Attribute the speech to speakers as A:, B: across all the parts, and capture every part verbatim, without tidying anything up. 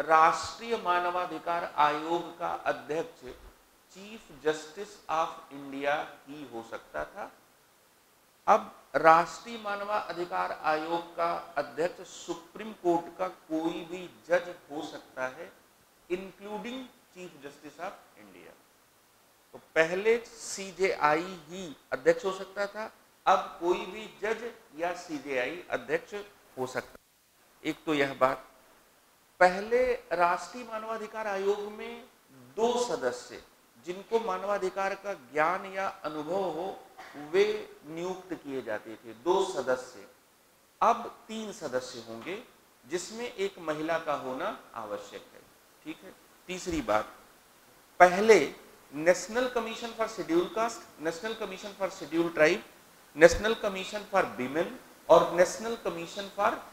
A: राष्ट्रीय मानवाधिकार आयोग का अध्यक्ष चीफ जस्टिस ऑफ इंडिया ही हो सकता था। अब राष्ट्रीय मानवाधिकार आयोग का अध्यक्ष सुप्रीम कोर्ट का कोई भी जज हो सकता है, including chief justice of India. तो पहले सीजेआई ही अध्यक्ष हो सकता था, अब कोई भी जज या सीजेआई अध्यक्ष हो सकता है। एक तो यह बात। पहले राष्ट्रीय मानवाधिकार आयोग में दो सदस्य जिनको मानवाधिकार का ज्ञान या अनुभव हो वे नियुक्त किए जाते थे, दो सदस्य। अब तीन सदस्य होंगे जिसमें एक महिला का होना आवश्यक है। ठीक है। तीसरी बात, पहले national commission for schedule caste, national commission for schedule tribe, national commission for women और नेशनल कमीशन फॉर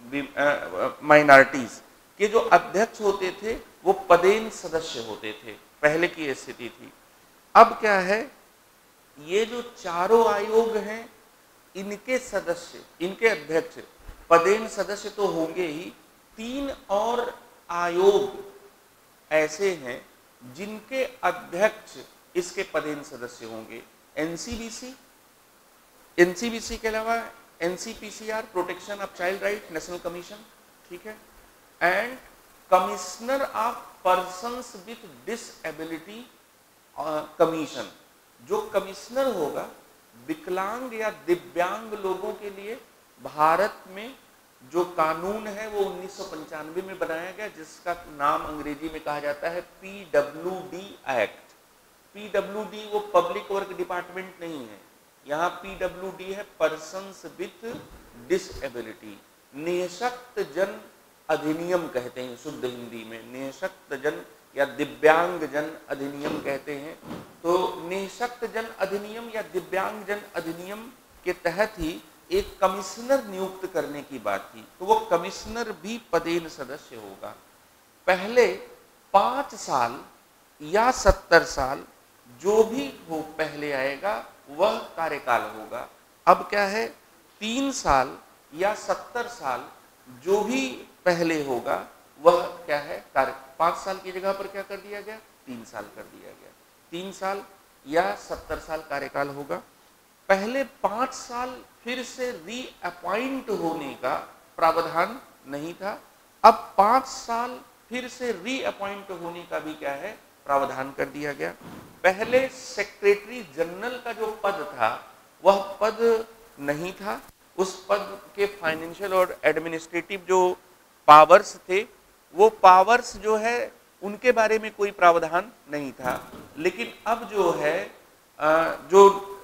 A: माइनॉरिटीज के जो अध्यक्ष होते थे वो पदेन सदस्य होते थे, पहले की स्थिति थी। अब क्या है, ये जो चारों आयोग हैं इनके सदस्य, इनके अध्यक्ष पदेन सदस्य तो होंगे ही, तीन और आयोग ऐसे हैं जिनके अध्यक्ष इसके पदेन सदस्य होंगे। एनसीबीसी, एनसीबीसी के अलावा NCPCR, protection of child right national commission, ठीक है, and commissioner of persons with disability commission. जो कमिश्नर होगा विकलांग या दिव्यांग लोगों के लिए, भारत में जो कानून है वो उन्नीस सौ पंचानवे में बनाया गया, जिसका नाम अंग्रेजी में कहा जाता है P W D act. P W D वो पब्लिक वर्क डिपार्टमेंट नहीं है, यहाँ पी डब्ल्यू डी है पर्सन्स विथ डिसएबिलिटी। निःशक्त जन अधिनियम कहते हैं शुद्ध हिंदी में, निःशक्त जन या दिव्यांग जन अधिनियम कहते हैं। तो निःशक्त जन अधिनियम या दिव्यांग जन अधिनियम के तहत ही एक कमिश्नर नियुक्त करने की बात थी, तो वो कमिश्नर भी पदेन सदस्य होगा। पहले पांच साल या सत्तर साल जो भी हो पहले आएगा वह कार्यकाल होगा। अब क्या है, तीन साल या सत्तर साल जो भी पहले होगा वह क्या है कार्य, पांच साल की जगह पर क्या कर दिया गया, तीन साल कर दिया गया। तीन साल या सत्तर साल कार्यकाल होगा। पहले पांच साल फिर से रीअपॉइंट होने का प्रावधान नहीं था, अब पांच साल फिर से रीअपॉइंट होने का भी क्या है प्रावधान कर दिया गया। पहले सेक्रेटरी जनरल का जो पद था वह पद नहीं था, उस पद के फाइनेंशियल और एडमिनिस्ट्रेटिव जो पावर्स थे वो पावर्स जो है उनके बारे में कोई प्रावधान नहीं था। लेकिन अब जो है जो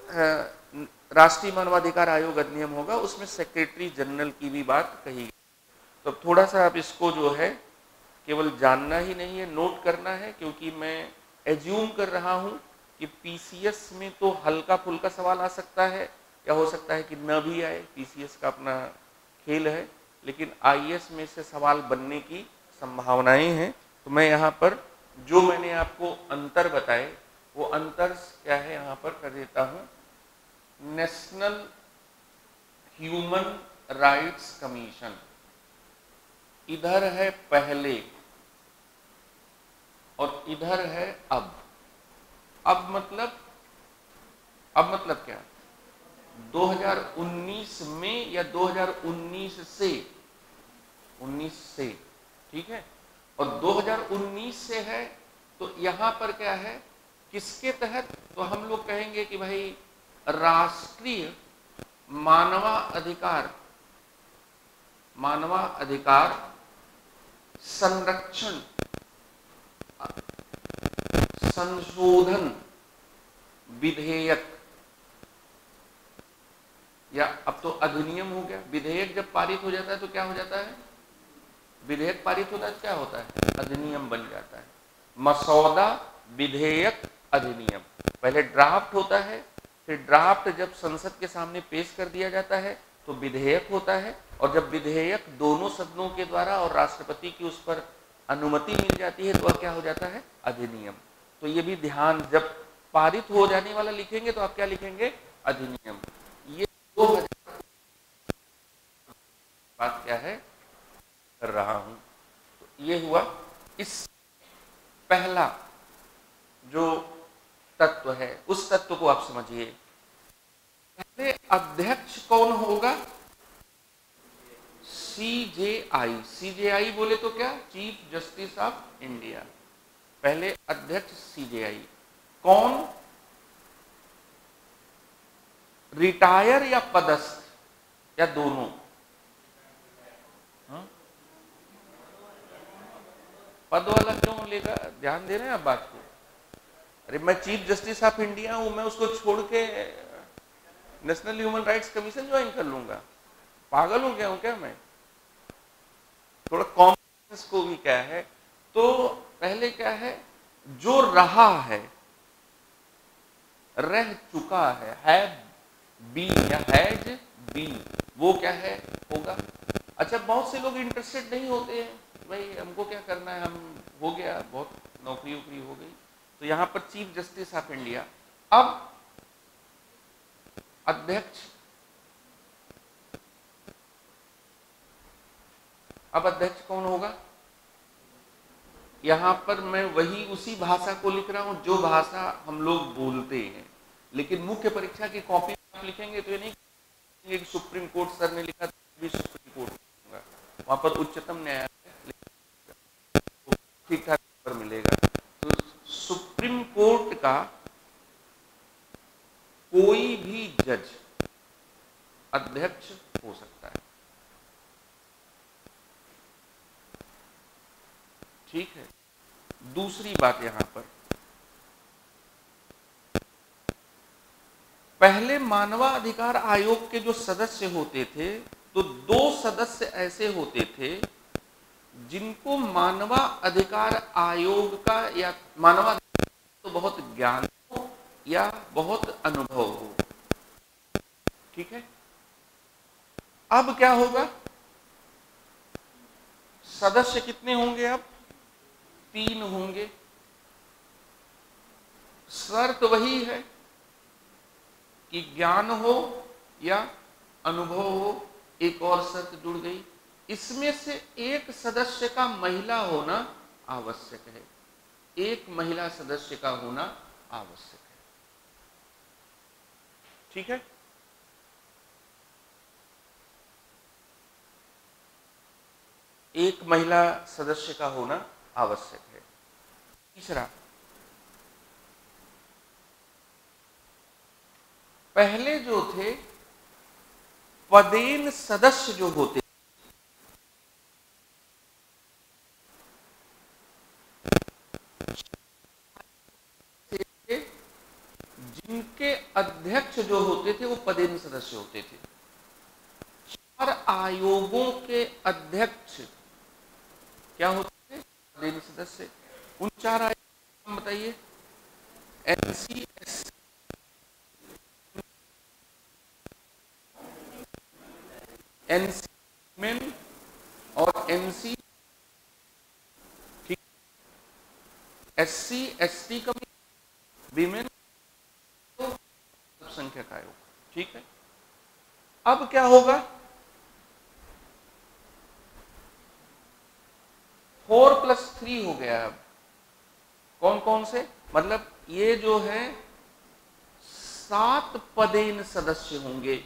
A: राष्ट्रीय मानवाधिकार आयोग अधिनियम होगा उसमें सेक्रेटरी जनरल की भी बात कही गई। तो थोड़ा सा आप इसको जो है केवल जानना ही नहीं है, नोट करना है, क्योंकि मैं एज्यूम कर रहा हूँ कि पीसीएस में तो हल्का फुल्का सवाल आ सकता है या हो सकता है कि न भी आए, पीसीएस का अपना खेल है, लेकिन आईएएस में से सवाल बनने की संभावनाएं हैं। तो मैं यहाँ पर जो मैंने आपको अंतर बताए वो अंतर क्या है यहाँ पर कर देता हूँ। नेशनल ह्यूमन राइट्स कमीशन इधर है पहले और इधर है अब। अब मतलब अब मतलब क्या, दो हज़ार उन्नीस में या दो हज़ार उन्नीस से उन्नीस से, ठीक है, और दो हज़ार उन्नीस से है तो यहाँ पर क्या है किसके तहत, तो हम लोग कहेंगे कि भाई राष्ट्रीय मानवाधिकार मानवाधिकार संरक्षण संशोधन विधेयक, या अब तो अधिनियम हो गया। विधेयक जब पारित हो जाता है तो क्या हो जाता है, विधेयक पारित होता है तो क्या होता है, अधिनियम बन जाता है। मसौदा, विधेयक, अधिनियम। पहले ड्राफ्ट होता है, फिर ड्राफ्ट जब संसद के सामने पेश कर दिया जाता है तो विधेयक होता है, और जब विधेयक दोनों सदनों के द्वारा और राष्ट्रपति की उस पर अनुमति मिल जाती है तो वह क्या हो जाता है, अधिनियम। तो ये भी ध्यान, जब पारित हो जाने वाला लिखेंगे तो आप क्या लिखेंगे, अधिनियम। ये दो हजार बात क्या है कर रहा हूं। तो ये हुआ। इस पहला जो तत्व है उस तत्व को आप समझिए। पहले अध्यक्ष कौन होगा? सीजेआई। सीजेआई बोले तो क्या? Chief justice of India. पहले अध्यक्ष सीजेआई। कौन? रिटायर या पदस्थ या दोनों? हा? पद वाला क्यों लेगा? ध्यान दे रहे हैं आप बात को? अरे मैं चीफ जस्टिस ऑफ इंडिया हूं, मैं उसको छोड़ के national human rights commission join कर लूंगा? पागल हूं क्या? हूं क्या मैं? थोड़ा कॉमन सेंस को भी क्या है। तो पहले क्या है, जो रहा है, रह चुका है, हैव बीन या हैज बीन, वो क्या है? होगा। अच्छा, बहुत से लोग इंटरेस्टेड नहीं होते हैं, भाई हमको क्या करना है, हम हो गया, बहुत नौकरी वोकरी हो गई। तो यहां पर चीफ जस्टिस ऑफ इंडिया। अब अध्यक्ष, अब अध्यक्ष कौन होगा? यहां पर मैं वही उसी भाषा को लिख रहा हूं जो भाषा हम लोग बोलते हैं, लेकिन मुख्य परीक्षा की कॉपी आप लिखेंगे तो ये नहीं कि सुप्रीम कोर्ट सर ने लिखा भी सुप्रीम कोर्ट होगा, वहां पर उच्चतम न्यायालय ठीक ठाक पर मिलेगा। तो सुप्रीम कोर्ट का कोई भी जज अध्यक्ष हो सकता है। ठीक है। दूसरी बात यहां पर, पहले मानवाधिकार आयोग के जो सदस्य होते थे, तो दो सदस्य ऐसे होते थे जिनको मानवा अधिकार आयोग का या मानवाधिकार तो बहुत ज्ञान हो या बहुत अनुभव हो। ठीक है। अब क्या होगा? सदस्य कितने होंगे? अब तीन होंगे। शर्त वही है कि ज्ञान हो या अनुभव हो। एक और शर्त जुड़ गई, इसमें से एक सदस्य का महिला होना आवश्यक है। एक महिला सदस्य का होना आवश्यक है। ठीक है। एक महिला सदस्य का होना आवश्यक है। तीसरा, पहले जो थे पदेन सदस्य जो होते थे, जिनके अध्यक्ष जो होते थे वो पदेन सदस्य होते थे। चार आयोगों के अध्यक्ष क्या होते थे? पदेन सदस्य। उन चार आयोग नाम बताइए। एनसीएस, एनसी मेन और एनसी ठीक, एससी एसटी कमीशन, विमेन, अल्पसंख्यक आयोग। ठीक है। अब क्या होगा? फोर प्लस थ्री हो गया। अब कौन कौन से? मतलब ये जो है सात पदेन सदस्य होंगे।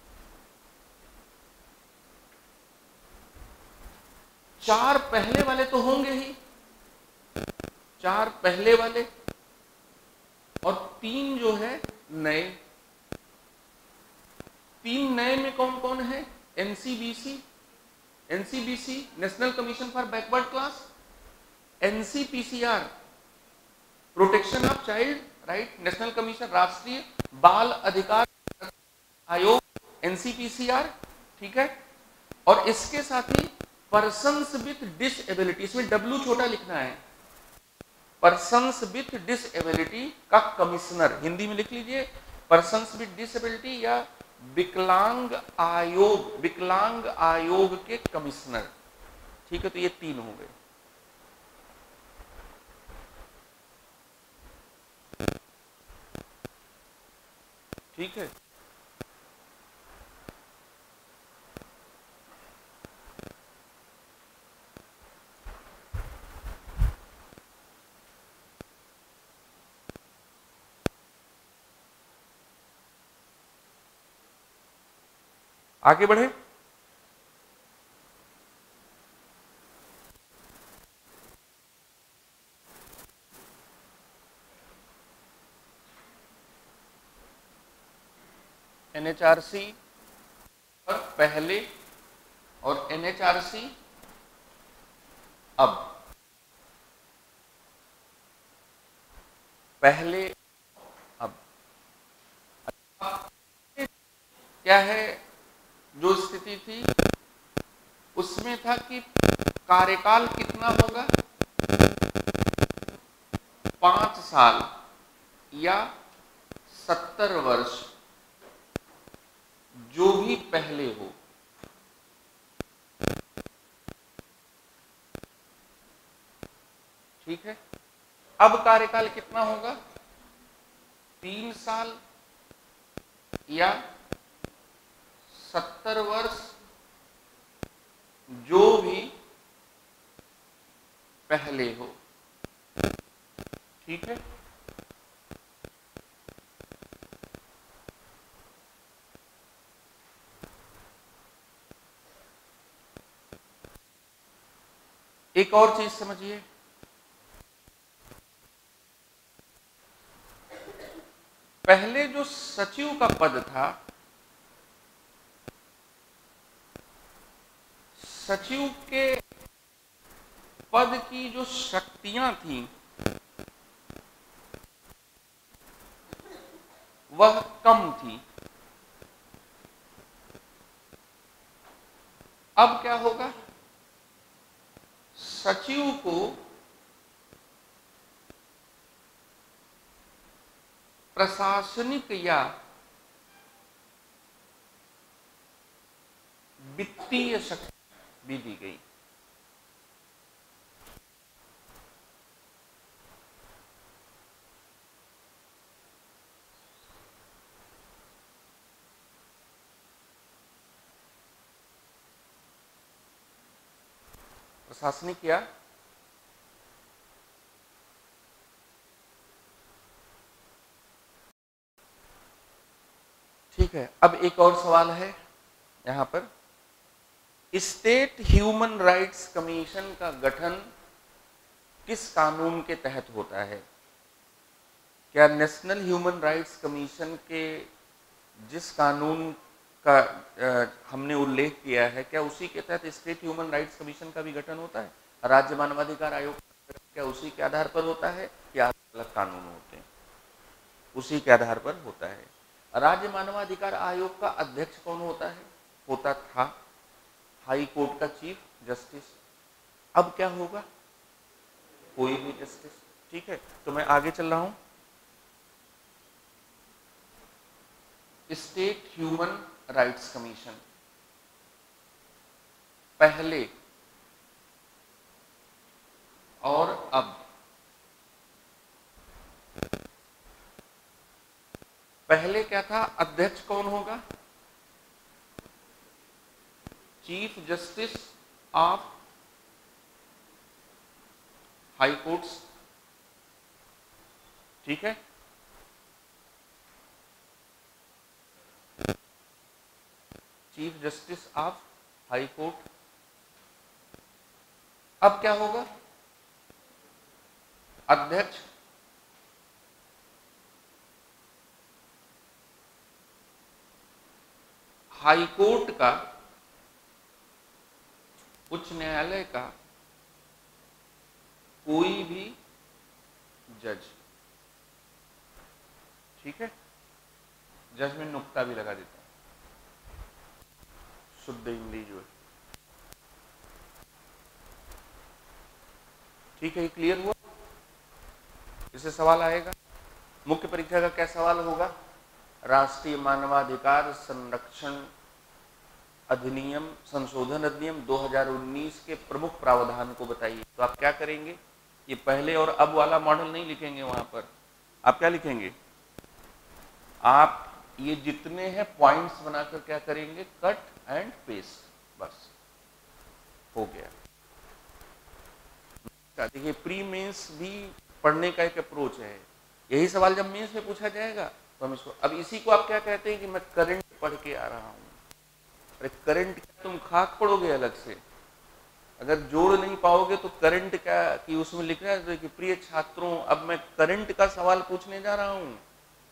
A: चार पहले वाले तो होंगे ही, चार पहले वाले और तीन जो है नए। तीन नए में कौन कौन है? NCBC, NCBC national commission for backward class, NCPCR protection of child right, national commission राष्ट्रीय बाल अधिकार आयोग, एनसीपीसीआर। ठीक है। और इसके साथ ही पर्सन्स विथ डिसएबिलिटी, इसमें डब्ल्यू छोटा लिखना है, पर्सन्स विथ डिसएबिलिटी का कमिश्नर, हिंदी में लिख लीजिए पर्सन्स विथ डिसएबिलिटी या विकलांग आयोग, विकलांग आयोग के कमिश्नर। ठीक है। तो ये तीन हो गए। ठीक है। आगे बढ़े। एन एच आर सी पर पहले और एन एच आर सी अब। पहले अब क्या है, जो स्थिति थी उसमें था कि कार्यकाल कितना होगा, पांच साल या सत्तर वर्ष, जो भी पहले हो। ठीक है, अब कार्यकाल कितना होगा, तीन साल या सत्तर वर्ष, जो भी पहले हो। ठीक है, एक और चीज समझिए, पहले जो सचिव का पद था, सचिव के पद की जो शक्तियां थी वह कम थी। अब क्या होगा, सचिव को प्रशासनिक या वित्तीय शक्ति भी दी गई। प्रशासनिक या ठीक है। अब एक और सवाल है यहां पर, स्टेट ह्यूमन राइट्स कमीशन का गठन किस कानून के तहत होता है? क्या नेशनल ह्यूमन राइट्स कमीशन के जिस कानून का आ, हमने उल्लेख किया है, क्या उसी के तहत स्टेट ह्यूमन राइट्स कमीशन का भी गठन होता है? राज्य मानवाधिकार आयोग क्या उसी के आधार पर होता है या अलग कानून होते हैं? उसी के आधार पर होता है। राज्य मानवाधिकार आयोग का अध्यक्ष कौन होता है? होता था हाई कोर्ट का चीफ जस्टिस। अब क्या होगा, कोई भी जस्टिस। ठीक है, तो मैं आगे चल रहा हूं। स्टेट ह्यूमन राइट्स कमीशन पहले और अब। पहले क्या था, अध्यक्ष कौन होगा? Chief justice of high courts. ठीक है, chief justice of high court. अब क्या होगा, अध्यक्ष हाई कोर्ट का, उच्च न्यायालय का कोई भी जज। ठीक है, जज में नुक्ता भी लगा देता हूं, शुद्ध हिंदी जो है। ठीक है, ये क्लियर हुआ? इससे सवाल आएगा मुख्य परीक्षा का। क्या सवाल होगा, राष्ट्रीय मानवाधिकार संरक्षण अधिनियम संशोधन अधिनियम दो हज़ार उन्नीस के प्रमुख प्रावधान को बताइए। तो आप क्या करेंगे, ये पहले और अब वाला मॉडल नहीं लिखेंगे, वहां पर आप क्या लिखेंगे, आप ये जितने हैं पॉइंट्स बनाकर क्या करेंगे, कट एंड पेस्ट, बस हो गया। देखिए प्री मेंस भी पढ़ने का एक अप्रोच है। यही सवाल जब मेंस में पूछा जाएगा तो हम इसको, अब इसी को आप क्या कहते हैं कि मैं करंट पढ़ के आ रहा हूं। अरे करंट क्या तुम खाक पड़ोगे अलग से? अगर जोड़ नहीं पाओगे तो करंट क्या कि उसमें लिख रहा है कि प्रिय छात्रों, अब मैं करंट का सवाल पूछने जा रहा हूं।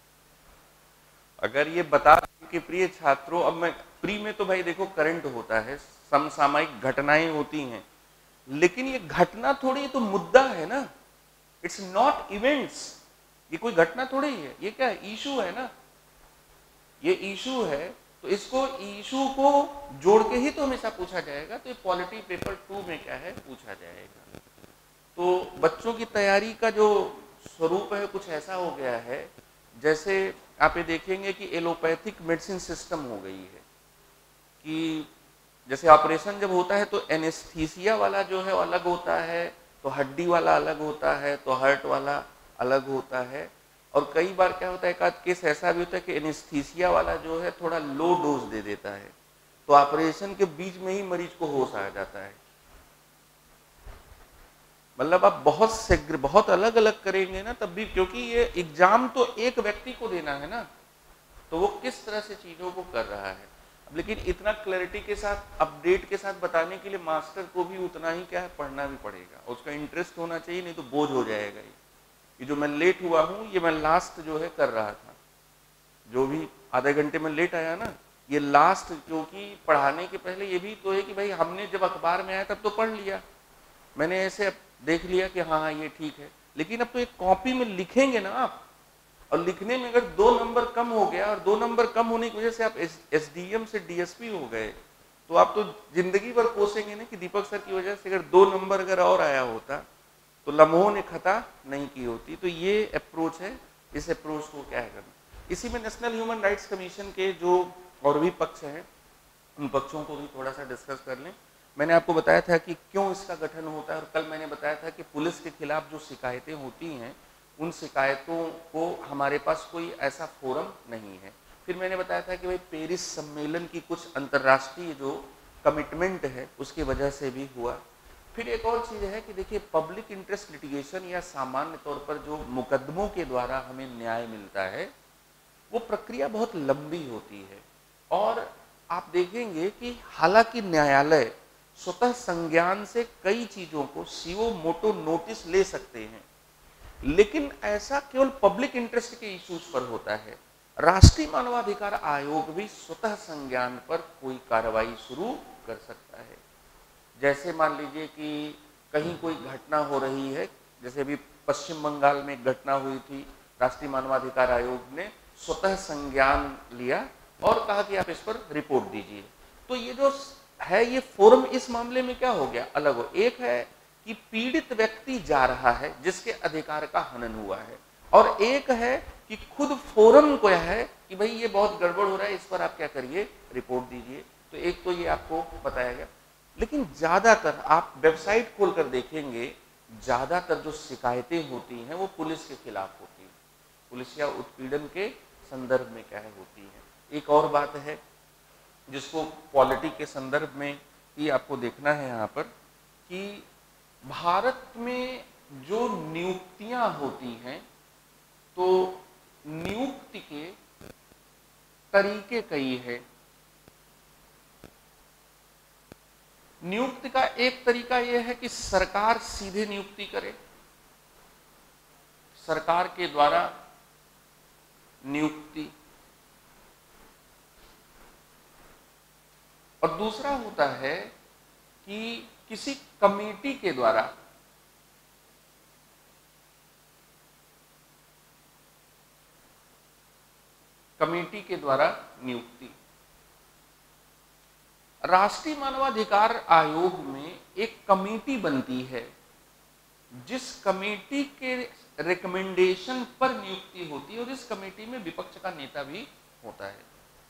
A: अगर ये बता कि प्रिय छात्रों, अब मैं प्री में तो भाई देखो करंट होता है, समसामयिक घटनाएं होती हैं, लेकिन ये घटना थोड़ी तो मुद्दा है ना, इट्स नॉट इवेंट्स। ये कोई घटना थोड़ी है, ये क्या है, इशू है ना, ये इशू है। तो इसको इशू को जोड़ के ही तो हमेशा पूछा जाएगा। तो ये पॉलिटी पेपर टू में क्या है पूछा जाएगा। तो बच्चों की तैयारी का जो स्वरूप है कुछ ऐसा हो गया है, जैसे आप ये देखेंगे कि एलोपैथिक मेडिसिन सिस्टम हो गई है कि जैसे ऑपरेशन जब होता है तो एनेस्थीसिया वाला जो है वो अलग होता है, तो हड्डी वाला अलग होता है, तो हार्ट वाला अलग होता है। और कई बार क्या होता है, एक आध केस ऐसा भी होता है कि एनेस्थीसिया वाला जो है थोड़ा लो डोज दे देता है, तो ऑपरेशन के बीच में ही मरीज को होश आ जाता है। मतलब आप बहुत सेग्र बहुत अलग अलग करेंगे ना तब भी, क्योंकि ये एग्जाम तो एक व्यक्ति को देना है ना, तो वो किस तरह से चीजों को कर रहा है। अब लेकिन इतना क्लैरिटी के साथ अपडेट के साथ बताने के लिए मास्टर को भी उतना ही क्या है पढ़ना भी पड़ेगा, उसका इंटरेस्ट होना चाहिए, नहीं तो बोझ हो जाएगा। ये जो मैं लेट हुआ हूँ ये मैं लास्ट जो है कर रहा था, जो भी आधे घंटे में लेट आया ना ये लास्ट, क्योंकि पढ़ाने के पहले ये भी तो है कि भाई हमने जब अखबार में आया तब तो पढ़ लिया, मैंने ऐसे देख लिया कि हाँ हाँ ये ठीक है, लेकिन अब तो एक कॉपी में लिखेंगे ना आप, और लिखने में अगर दो नंबर कम हो गया और दो नंबर कम होने की वजह से आप एस डी एम से डी एस पी हो गए, तो आप तो जिंदगी भर कोसेंगे ना कि दीपक सर की वजह से अगर दो नंबर अगर और आया होता तो लम्हों ने खता नहीं की होती। तो ये अप्रोच है, इस अप्रोच को क्या है करना। इसी में नेशनल ह्यूमन राइट्स कमीशन के जो और भी पक्ष हैं उन पक्षों को भी थोड़ा सा डिस्कस कर लें। मैंने आपको बताया था कि क्यों इसका गठन होता है, और कल मैंने बताया था कि पुलिस के खिलाफ जो शिकायतें होती हैं उन शिकायतों को हमारे पास कोई ऐसा फोरम नहीं है। फिर मैंने बताया था कि भाई पेरिस सम्मेलन की कुछ अंतर्राष्ट्रीय जो कमिटमेंट है उसकी वजह से भी हुआ। फिर एक और चीज़ है कि देखिए पब्लिक इंटरेस्ट लिटिगेशन या सामान्य तौर पर जो मुकदमों के द्वारा हमें न्याय मिलता है वो प्रक्रिया बहुत लंबी होती है, और आप देखेंगे कि हालांकि न्यायालय स्वतः संज्ञान से कई चीजों को सीओ मोटो नोटिस ले सकते हैं, लेकिन ऐसा केवल पब्लिक इंटरेस्ट के इश्यूज पर होता है। राष्ट्रीय मानवाधिकार आयोग भी स्वतः संज्ञान पर कोई कार्रवाई शुरू कर सकता है। जैसे मान लीजिए कि कहीं कोई घटना हो रही है, जैसे अभी पश्चिम बंगाल में एक घटना हुई थी, राष्ट्रीय मानवाधिकार आयोग ने स्वतः संज्ञान लिया और कहा कि आप इस पर रिपोर्ट दीजिए। तो ये जो है ये फोरम इस मामले में क्या हो गया, अलग हो। एक है कि पीड़ित व्यक्ति जा रहा है जिसके अधिकार का हनन हुआ है, और एक है कि खुद फोरम को है कि भाई ये बहुत गड़बड़ हो रहा है, इस पर आप क्या करिए, रिपोर्ट दीजिए। तो एक तो ये आपको बताया गया, लेकिन ज्यादातर आप वेबसाइट खोलकर देखेंगे ज्यादातर जो शिकायतें होती हैं वो पुलिस के खिलाफ होती है, पुलिस या उत्पीड़न के संदर्भ में क्या है होती है। एक और बात है जिसको पॉलिटी के संदर्भ में ही आपको देखना है यहाँ पर, कि भारत में जो नियुक्तियां होती हैं तो नियुक्ति के तरीके कई है। नियुक्ति का एक तरीका यह है कि सरकार सीधे नियुक्ति करे, सरकार के द्वारा नियुक्ति, और दूसरा होता है कि किसी कमेटी के द्वारा कमेटी के द्वारा नियुक्ति। राष्ट्रीय मानवाधिकार आयोग में एक कमेटी बनती है, जिस कमेटी के रिकमेंडेशन पर नियुक्ति होती है, और इस कमेटी में विपक्ष का नेता भी होता है।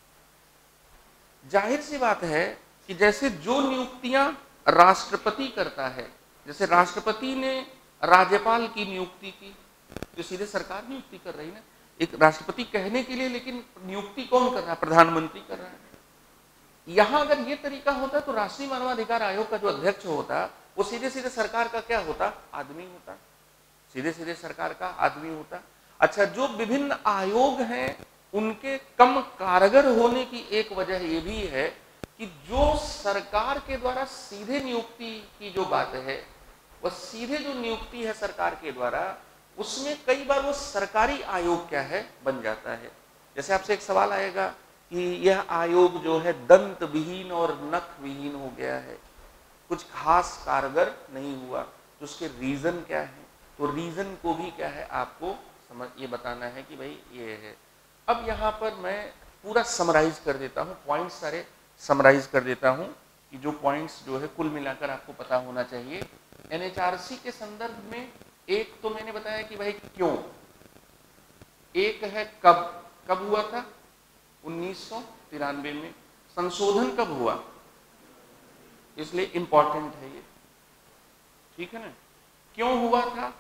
A: जाहिर सी बात है कि जैसे जो नियुक्तियां राष्ट्रपति करता है, जैसे राष्ट्रपति ने राज्यपाल की नियुक्ति की तो सीधे सरकार नियुक्ति कर रही ना, एक राष्ट्रपति कहने के लिए, लेकिन नियुक्ति कौन कर रहा है, प्रधानमंत्री कर रहा है। यहां अगर ये तरीका होता तो राष्ट्रीय मानवाधिकार आयोग का जो अध्यक्ष होता वो सीधे सीधे सरकार का क्या होता, आदमी होता, सीधे सीधे सरकार का आदमी होता। अच्छा, जो विभिन्न आयोग हैं उनके कम कारगर होने की एक वजह यह भी है कि जो सरकार के द्वारा सीधे नियुक्ति की जो बात है, वह सीधे जो नियुक्ति है सरकार के द्वारा, उसमें कई बार वो सरकारी आयोग क्या है बन जाता है। जैसे आपसे एक सवाल आएगा कि यह आयोग जो है दंत विहीन और नख विहीन हो गया है, कुछ खास कारगर नहीं हुआ, तो उसके रीजन क्या है, तो रीजन को भी क्या है आपको समझ ये बताना है कि भाई ये है। अब यहाँ पर मैं पूरा समराइज कर देता हूँ, पॉइंट्स सारे समराइज कर देता हूँ कि जो पॉइंट्स जो है कुल मिलाकर आपको पता होना चाहिए। एनएचआरसी के संदर्भ में एक तो मैंने बताया कि भाई क्यों, एक है कब, कब हुआ था, उन्नीस सौ तिरानवे में। संशोधन कब हुआ, इसलिए इंपॉर्टेंट है ये, ठीक है ना। क्यों हुआ था,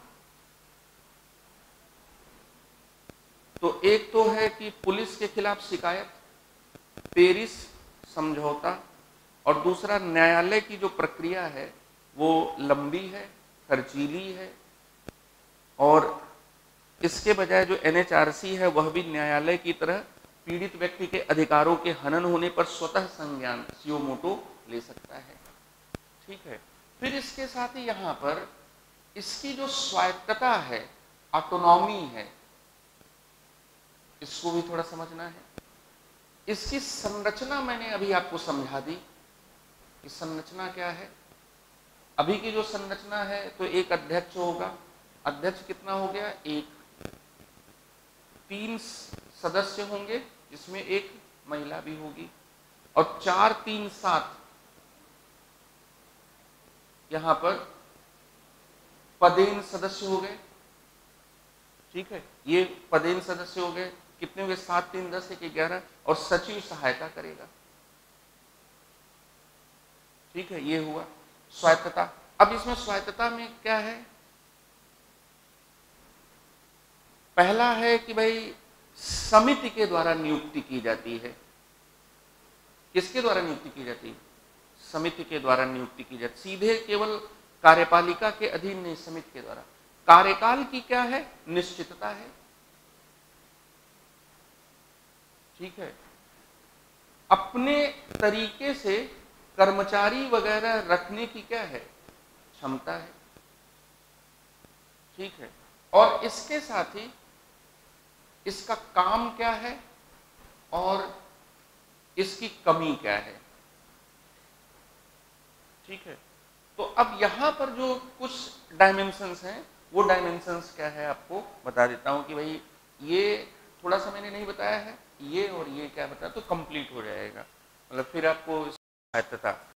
A: तो एक तो है कि पुलिस के खिलाफ शिकायत, पेरिस समझौता, और दूसरा न्यायालय की जो प्रक्रिया है वो लंबी है, खर्चीली है, और इसके बजाय जो एनएचआरसी है वह भी न्यायालय की तरह पीड़ित व्यक्ति के अधिकारों के हनन होने पर स्वतः संज्ञान सुओ मोटो ले सकता है, ठीक है। फिर इसके साथ ही यहाँ पर इसकी जो स्वायत्तता है, ऑटोनॉमी है, इसको भी थोड़ा समझना है। इसकी संरचना मैंने अभी आपको समझा दी कि संरचना क्या है। अभी की जो संरचना है तो एक अध्यक्ष होगा, अध्यक्ष कितना हो गया, एक, तीन सदस्य होंगे जिसमें एक महिला भी होगी, और चार तीन सात यहां पर पदेन सदस्य हो गए, ठीक है। ये पदेन सदस्य हो गए, कितने हो गए, सात तीन दस एक ग्यारह, और सचिव सहायता करेगा, ठीक है। ये हुआ स्वायत्तता। अब इसमें स्वायत्तता में क्या है, पहला है कि भाई समिति के द्वारा नियुक्ति की जाती है। किसके द्वारा नियुक्ति की जाती है, समिति के द्वारा नियुक्ति की जाती, सीधे केवल कार्यपालिका के अधीन नहीं, समिति के द्वारा। कार्यकाल की क्या है, निश्चितता है, ठीक है। अपने तरीके से कर्मचारी वगैरह रखने की क्या है, क्षमता है, ठीक है। और इसके साथ ही इसका काम क्या है और इसकी कमी क्या है, ठीक है। तो अब यहां पर जो कुछ डायमेंशंस हैं, वो डायमेंशंस क्या है आपको बता देता हूं कि भाई ये थोड़ा सा मैंने नहीं बताया है, ये और ये क्या बताया तो कंप्लीट हो जाएगा, मतलब फिर आपको स्वायत्तता